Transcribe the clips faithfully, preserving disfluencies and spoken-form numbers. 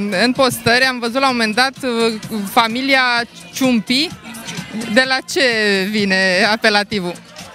în postări am văzut la un moment dat familia Ciumpi. De la ce vine apelativul?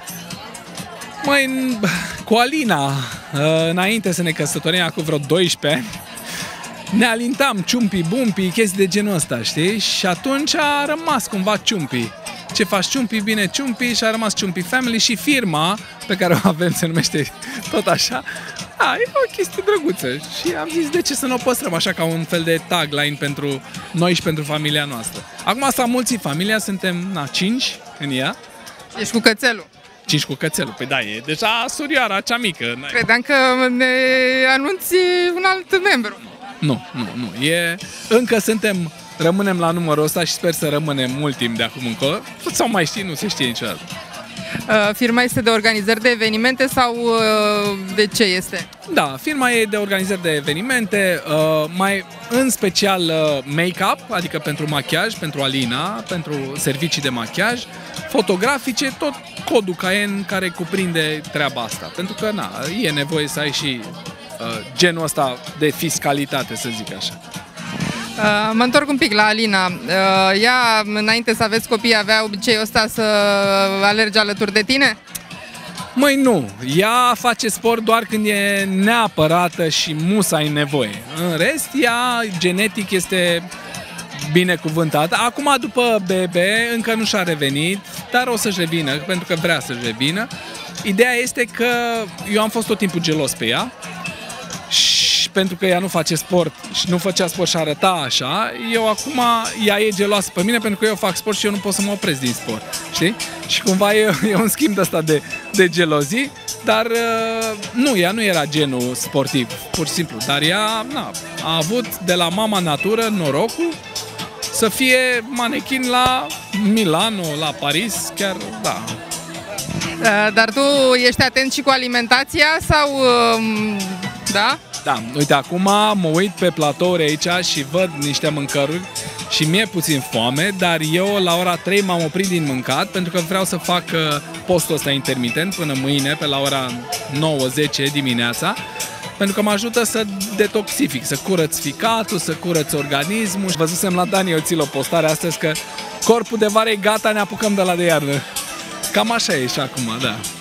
Măi, cu Alina, înainte să ne căsătorim, acum vreo doisprezece ani, ne alintam Ciumpi, Bumpi, chestii de genul ăsta, știi? Și atunci a rămas cumva Ciumpi. Ce faci Ciumpi, bine Ciumpi, și a rămas Ciumpi Family și firma pe care o avem se numește tot așa. A, e o chestie drăguță și am zis de ce să nu o păstrăm așa ca un fel de tagline pentru noi și pentru familia noastră. Acum s-a mulțit familia, suntem, na, cinci în ea. Ești cu cățelul. Cinci cu cățelul, păi da, e deja surioara cea mică. Credeam că ne anunți un alt membru. Nu, nu, nu, e... Încă suntem, rămânem la numărul ăsta și sper să rămânem mult timp de acum încolo. Sau mai știi, nu se știe niciodată. Uh, firma este de organizări de evenimente sau uh, de ce este? Da, firma e de organizări de evenimente, uh, mai în special uh, make-up, adică pentru machiaj, pentru Alina, pentru servicii de machiaj, fotografice, tot codul Caen care cuprinde treaba asta. Pentru că, na, e nevoie să ai și uh, genul ăsta de fiscalitate, să zic așa. Uh, mă întorc un pic la Alina. Uh, ea, înainte să aveți copii, avea obiceiul ăsta să alerge alături de tine? Măi, nu. Ea face sport doar când e neapărată și musa ai nevoie. În rest, ea genetic este binecuvântată. Acum, după bebe, încă nu și-a revenit, dar o să-și revină, pentru că vrea să-și revină. Ideea este că eu am fost tot timpul gelos pe ea. Și pentru că ea nu face sport și nu făcea sport și arăta așa, eu acum, ea e geloasă pe mine pentru că eu fac sport și eu nu pot să mă opresc din sport, știi? Și cumva e, e un schimb ăsta de, de gelozii, dar nu, ea nu era genul sportiv, pur și simplu, dar ea na, a avut de la mama natură norocul să fie manechin la Milano, la Paris, chiar, da. Dar tu ești atent și cu alimentația sau... Da? Da, uite, acum mă uit pe platouri aici și văd niște mâncăruri și mi-e puțin foame, dar eu la ora trei m-am oprit din mâncat pentru că vreau să fac postul ăsta intermitent până mâine, pe la ora nouă zece dimineața, pentru că mă ajută să detoxific, să curăț ficatul, să curăț organismul. Văzusem la Dani, eu țin o postare astăzi că corpul de vară e gata, ne apucăm de la de iarnă. Cam așa e și acum, da.